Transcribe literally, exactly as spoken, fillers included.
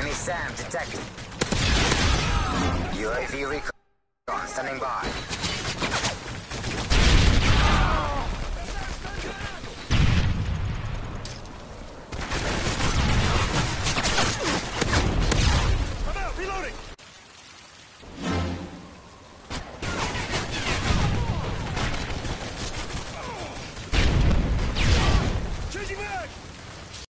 Enemy SAM detected. U A V recon standing by.